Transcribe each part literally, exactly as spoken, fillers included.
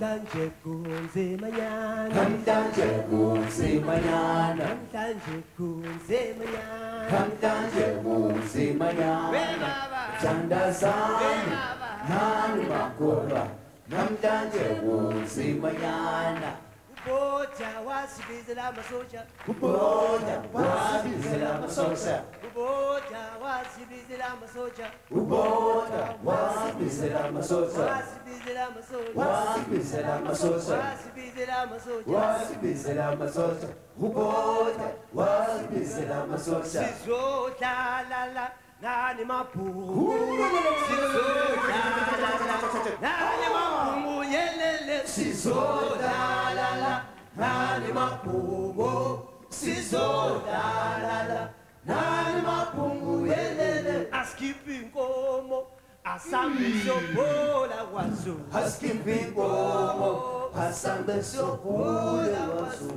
namhlanje kunzimanyana namhlanje kunzimanyana namhlanje kunzimanyana namhlanje kunzimanyana thandazana nani makholwa namhlanje kunzimanyana ubhoda wasibizela amasotsha ubhoda wasibizela amasotsha ubhoda wasibizela amasotsha ubhoda wasibizela amasotsha wasibizela amasotsha wasibizela amasotsha wasibizela amasotsha wasibizela amasotsha ubhoda wasibizela amasotsha sizodlala la nani mabhuku sizodlala la nani mabhuku yelele sizodlala la nani mabhuku sizodlala la nani mabhuku yelele askiphi inkomo asambe sobhola kwazo askiphi inkomo asambe sobhola kwazo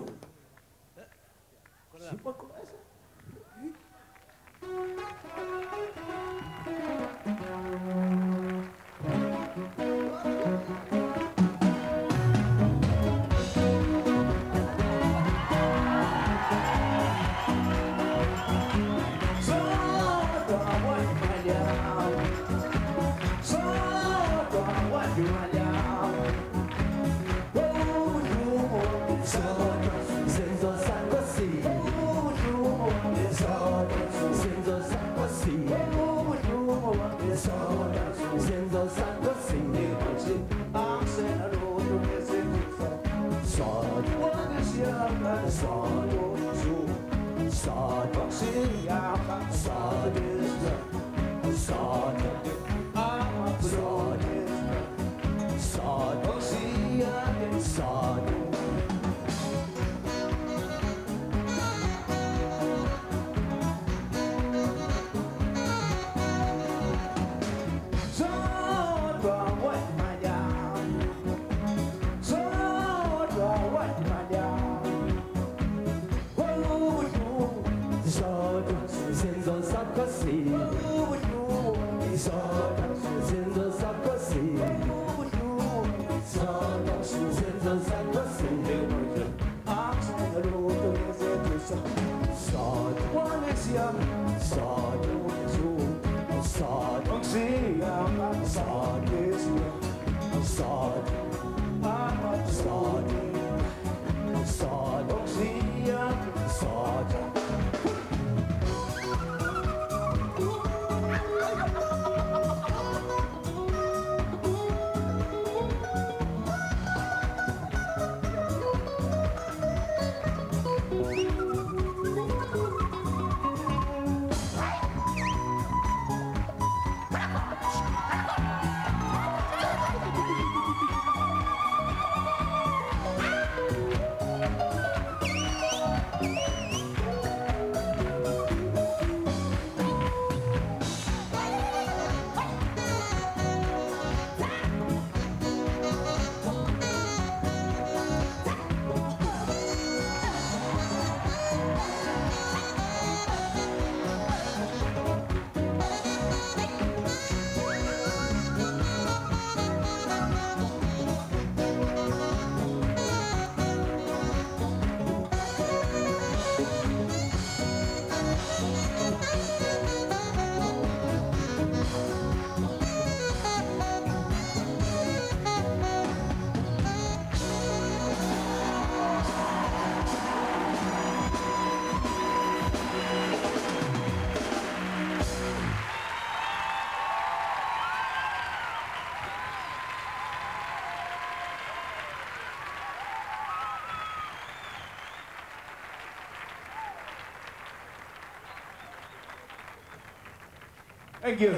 Thank you.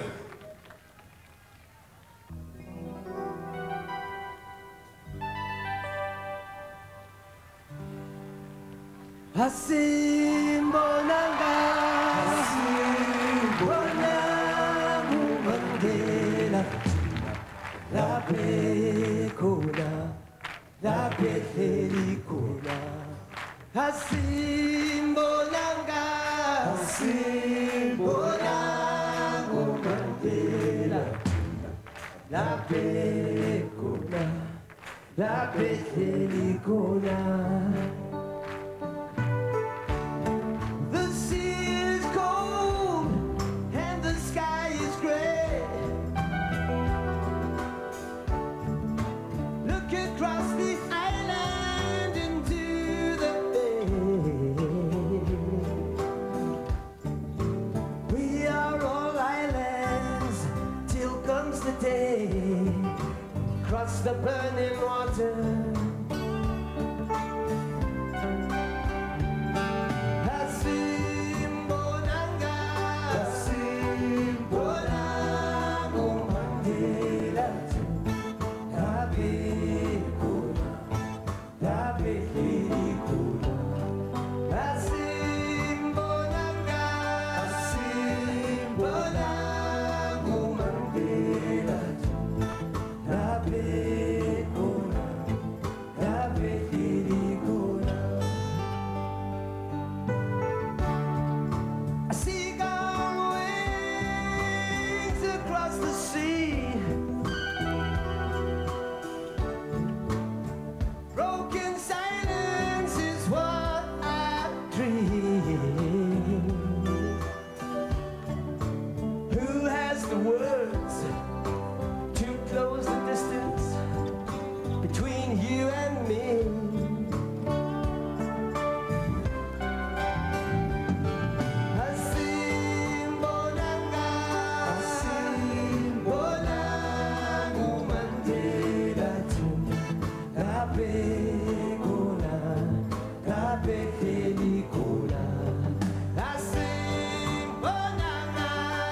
Asimbonanga Asimbonanga Mandela Laphe khona Laphe hleli khona Asimbonanga Asimbonanga Mandela Laphe khona la Petelicona. The sea is cold and the sky is gray. Look across the island into the bay. We are all islands till comes the day. Cross the burning water. Asimbonanga, Asimbonanga, Mandela, Tabekuna, Tabekilikuna. Asimbonanga, Asimbonanga, Mandela. A seagull wings across the sea. Broken silence is what I dream. Who has the words to close the distance between you and me? Asimbonanga, Asimbonanga, Mandela, Tabekuna, Tabekilikuna. Asimbonanga,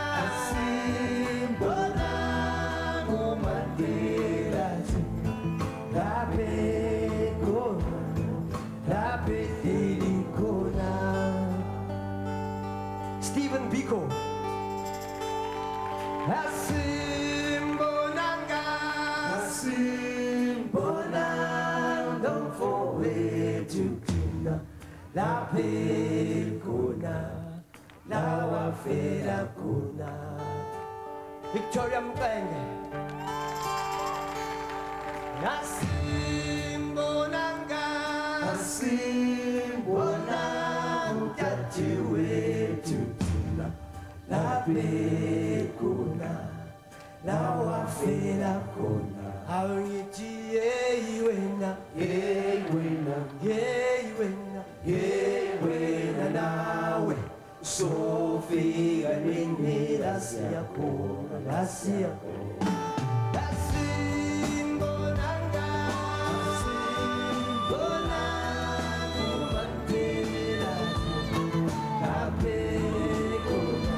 Asimbonanga, Mandela, Tabekuna, Tabekilikuna. Stephen Biko. Asimbonanga, Asimbonanga, don't forget to clean la pekuna, la wafela kuna. Victoria Mkenge. Asimbonanga, Asimbonanga, tuwe tukuna, la pekuna, la wafela kuna. Awiti yeiwena, yeiwena, yeiwena, yeiwena nawe. Sofia nini lasia kuna, lasia kuna. Asimbonanga, Asimbonanga, Mandela, Tabekuna,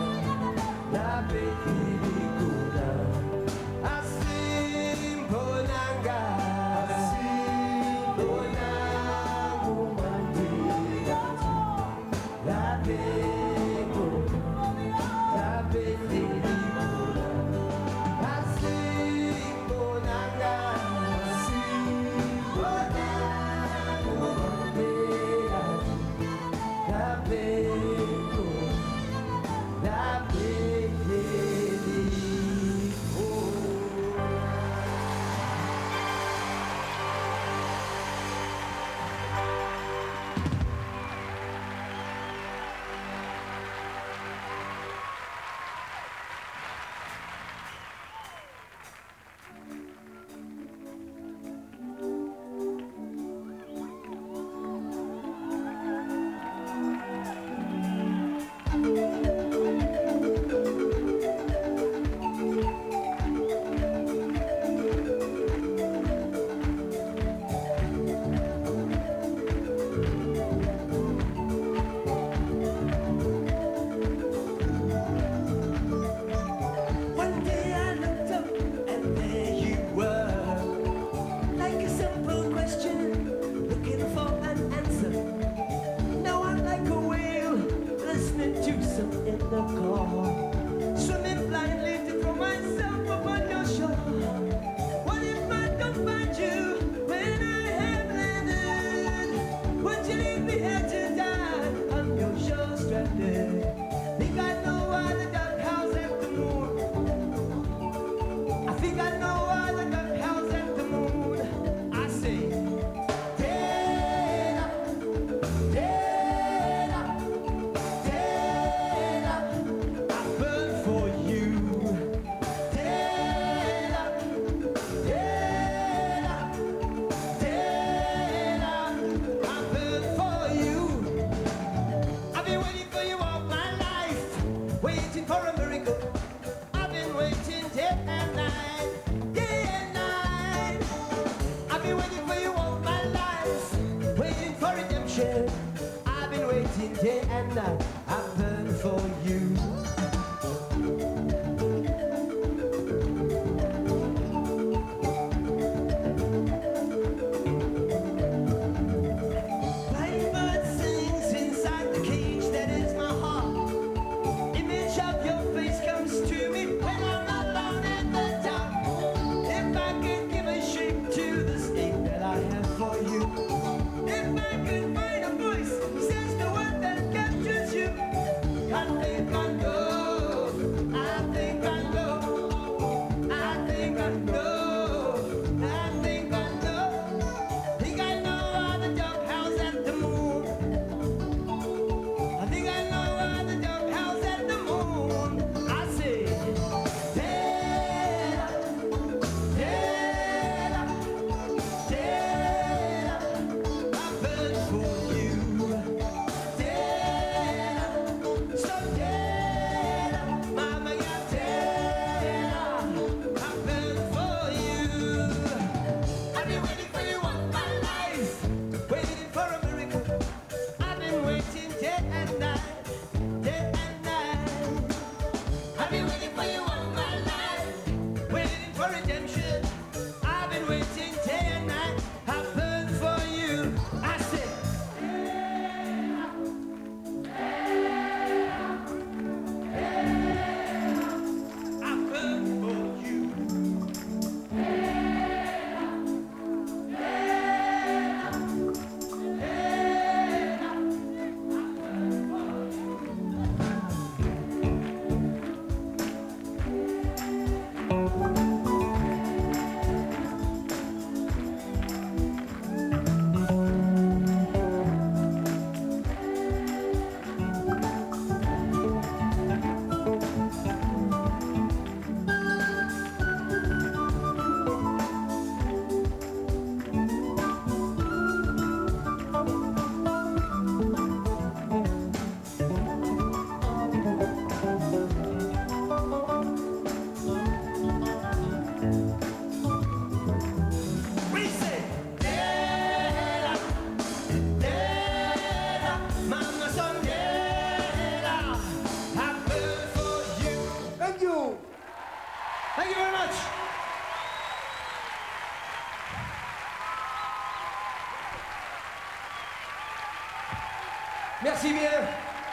Tabekilikuna. Asimbonanga, Asimbonanga, Mandela, Tabekuna, Tabekilikuna. Asimbonanga. been waiting for you all my life, waiting for redemption. I've been waiting day and night. I've burned for you. Blackbird sings inside the cage that is my heart. Image of your face comes to me when I'm alone in the dark. If I could give a shape to the state that I have for you, if I could find a voice says the word that captures you, I think I know, I think I know, I think I know, I think I know, think I know all the doghouse at the moon. I think I know all the doghouse at the moon. I say, Dada, Dada, Dada, I burn for you. Dada, so Dada, Mama, yeah, Dada, I burn for you. I've been waiting for you all my life, waiting for a miracle. I've been waiting day and night, day and night. I've been waiting for you all my life, waiting for redemption. I've been waiting day and night. I burn for you. I say, I burn for you. We say, Dada, Dada, Mama, son, Dada, I burn for you. Thank you. Thank you very much. Merci bien.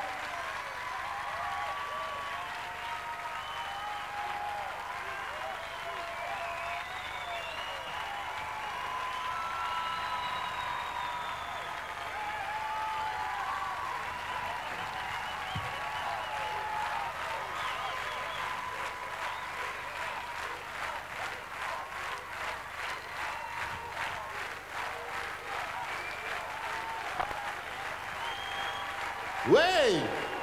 Way!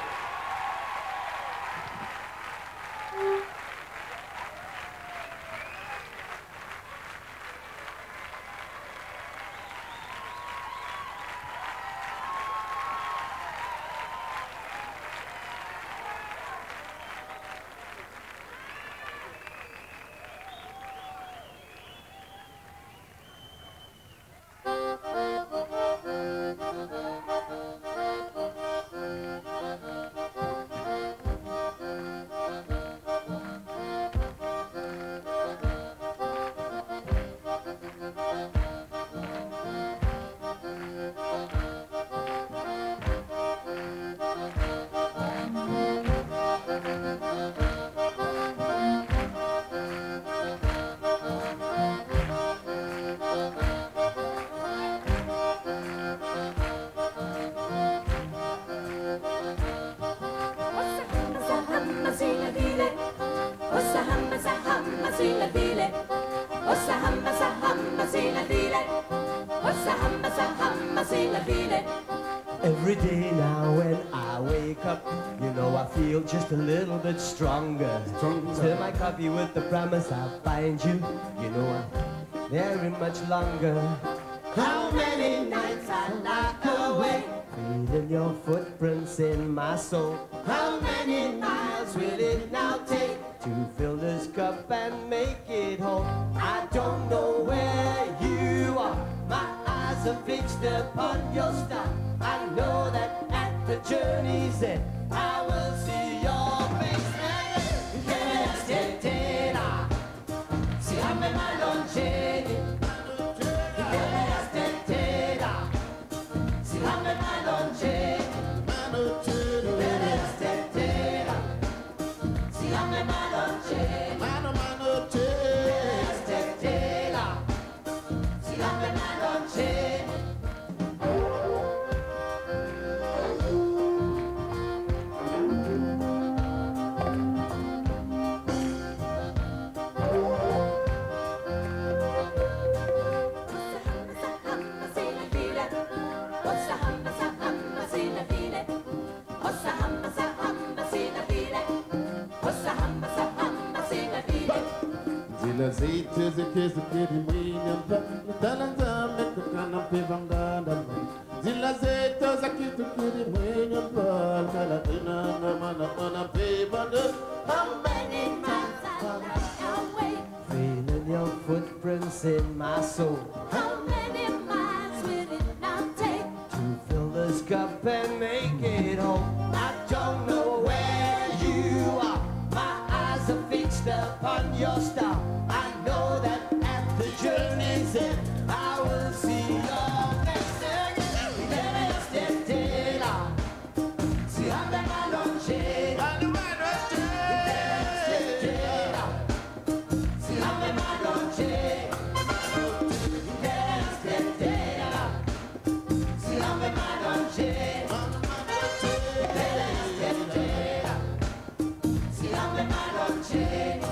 Every day now when I wake up, you know I feel just a little bit stronger. Stir my coffee with the promise I'll find you, you know I'm very much longer. How many nights I lie awake, Feeling your footprints in my soul. how many miles will it now take? To fill this cup and make it whole. I don't know where you are, eyes are fixed upon your star. I know that at the journey's end, I will see your face. Siame maloncini, siame maloncini, siame maloncini, mano mano siame maloncini. Zite zikezi kiri mwinyamba Talanza meko kana pivanga ndamba Zila zite zakitu kiri mwinyamba Kala tina mana mana pivanga How many miles away? Feeling your footprints in my soul. How many miles will it now take to fill this cup and make it home? I don't know where you are. My eyes are fixed upon your star. I know that at the journey's end, I will see your face. Siame maloncini, siame maloncini, siame maloncini, siame maloncini.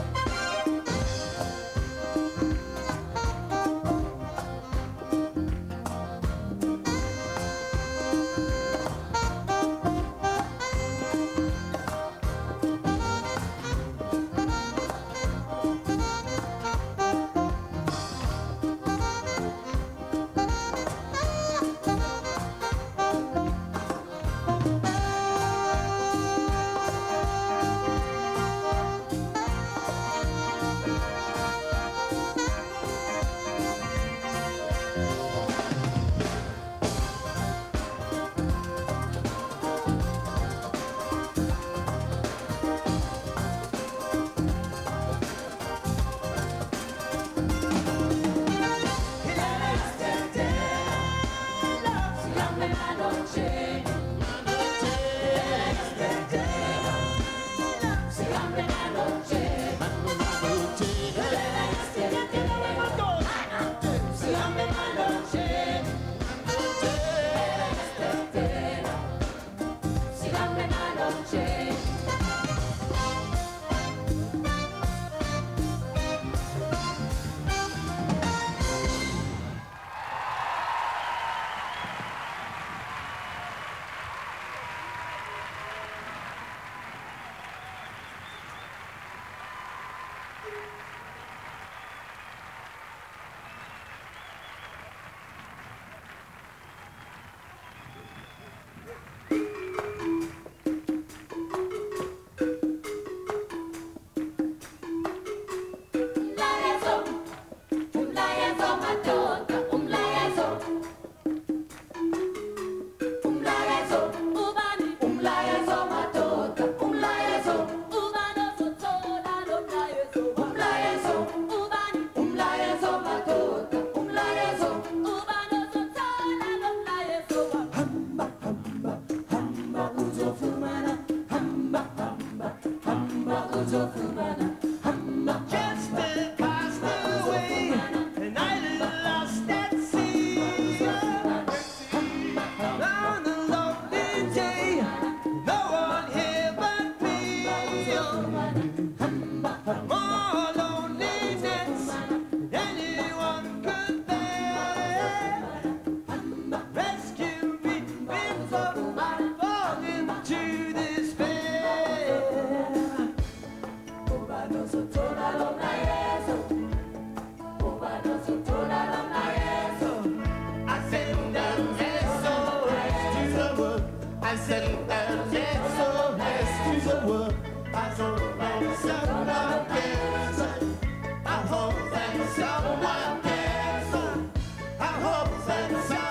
I hope that someone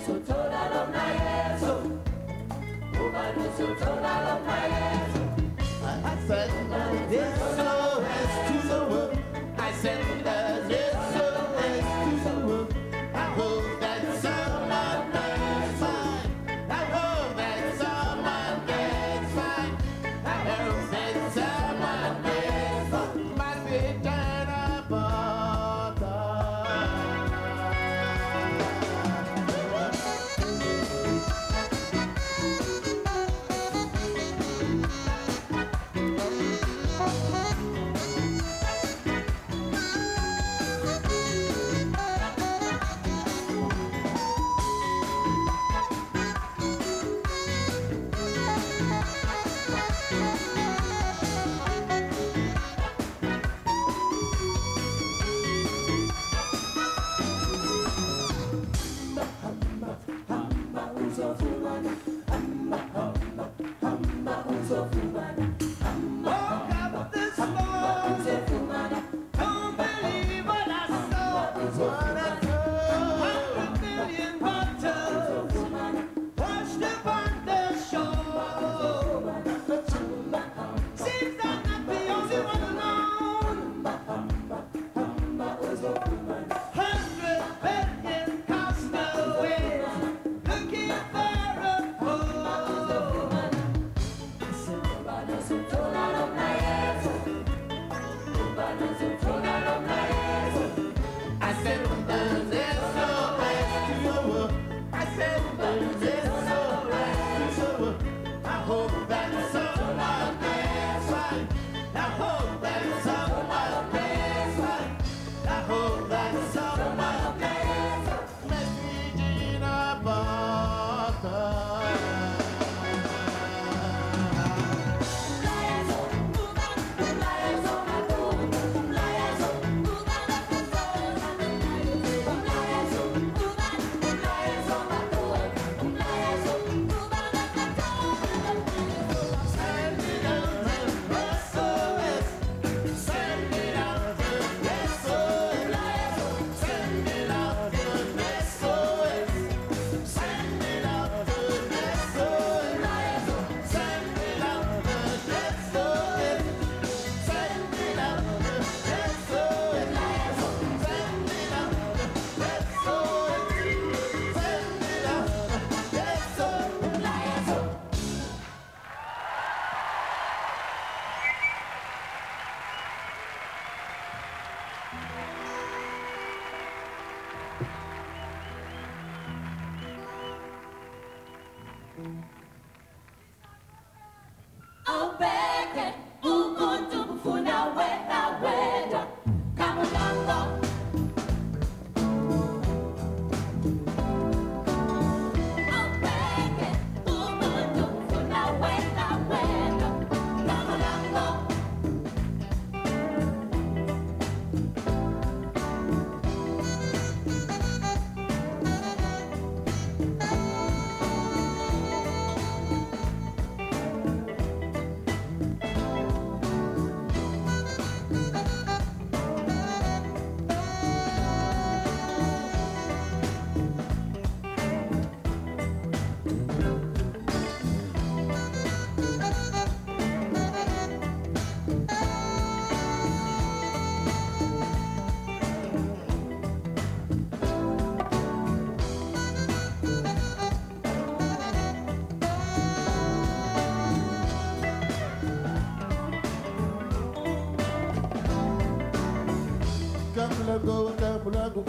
Kamulango, Kamulango,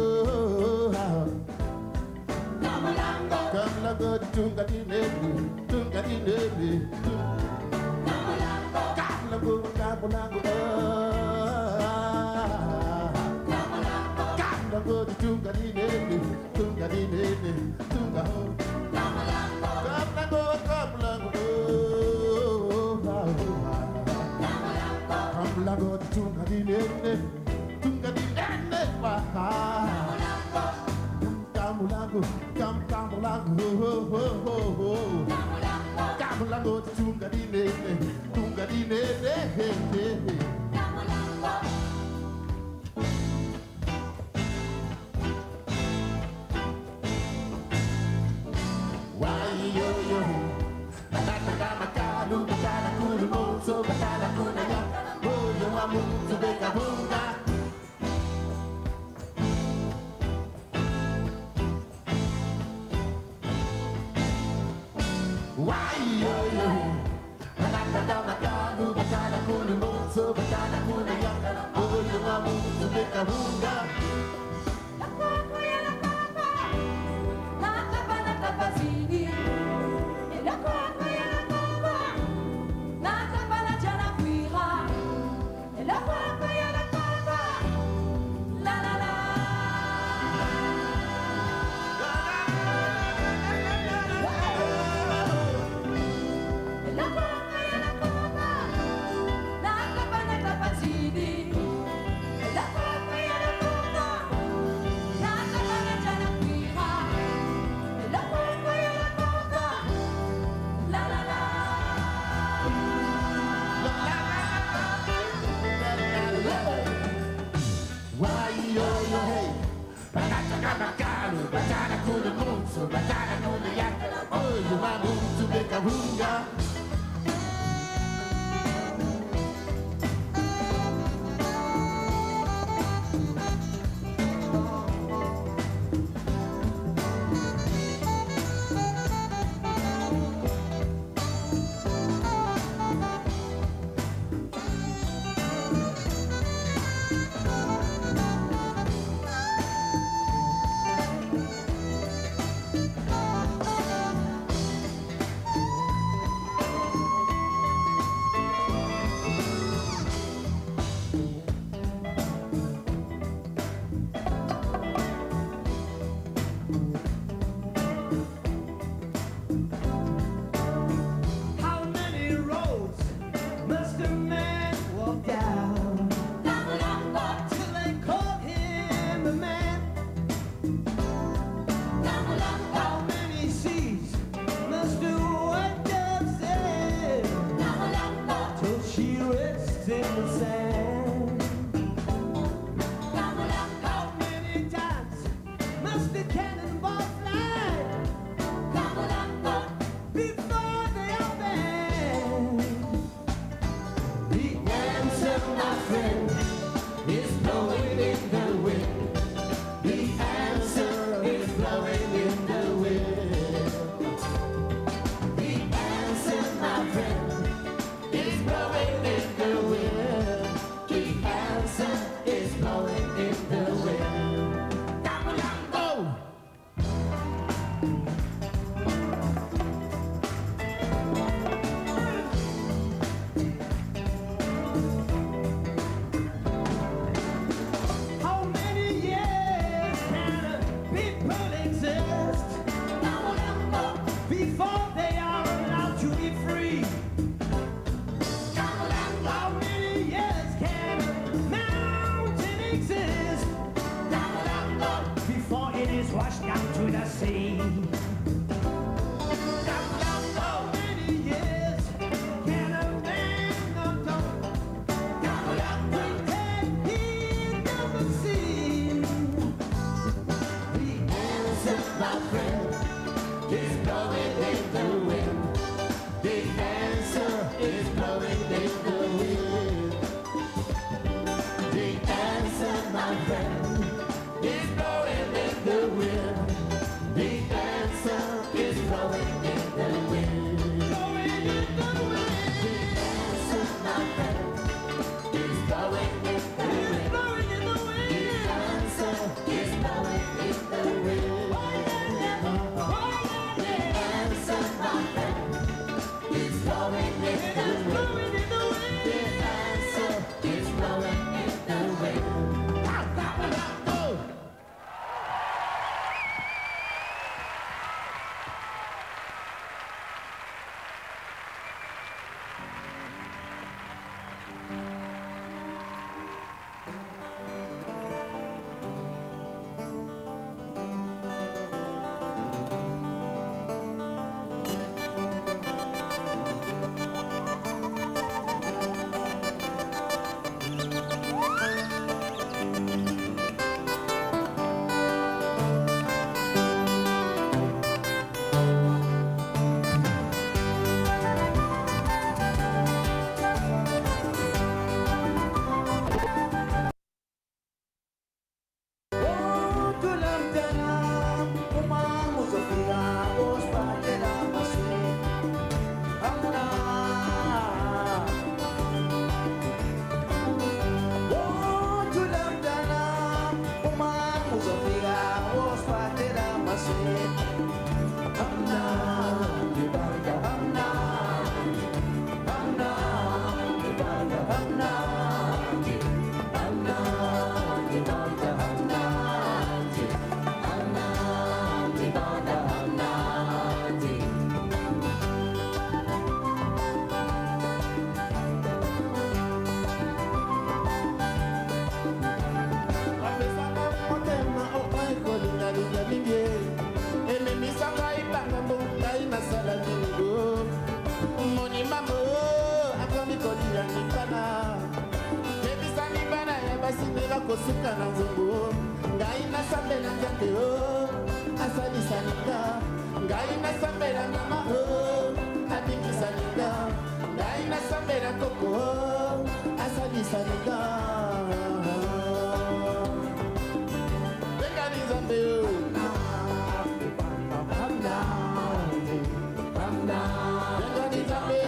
oh, Kamulango, Kamulango, Tunga di Nebi, Tunga di Nebi, Kamulango, Kamulango, Kamulango, oh, Kamulango, Kamulango, Tunga di Nebi, Tunga di Nebi, Tunga, Kamulango, Kamulango, Kamulango, oh, Kamulango, Tunga di Nebi. Kamulango, kam kamulango, oh oh oh oh. Kamulango, tunga di ne, tunga di ne, he he he. kahunga. Answer my suka na nzungu ngai nasambela nzambe o asalisaninga ngai nasambela mama o abingisaninga ngai nasambela koko o asalisaninga bengani nzambe o bengani nzambe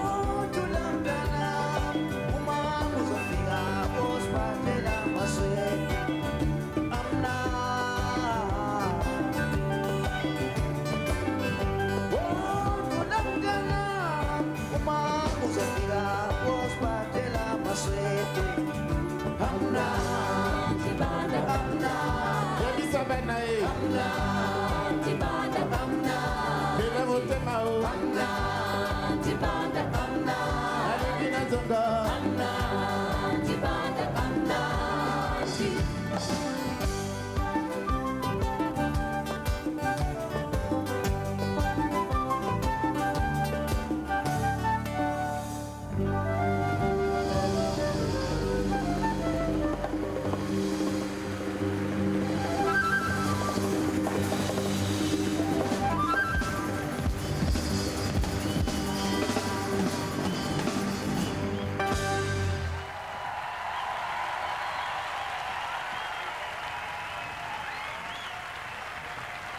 Uma música, os pais da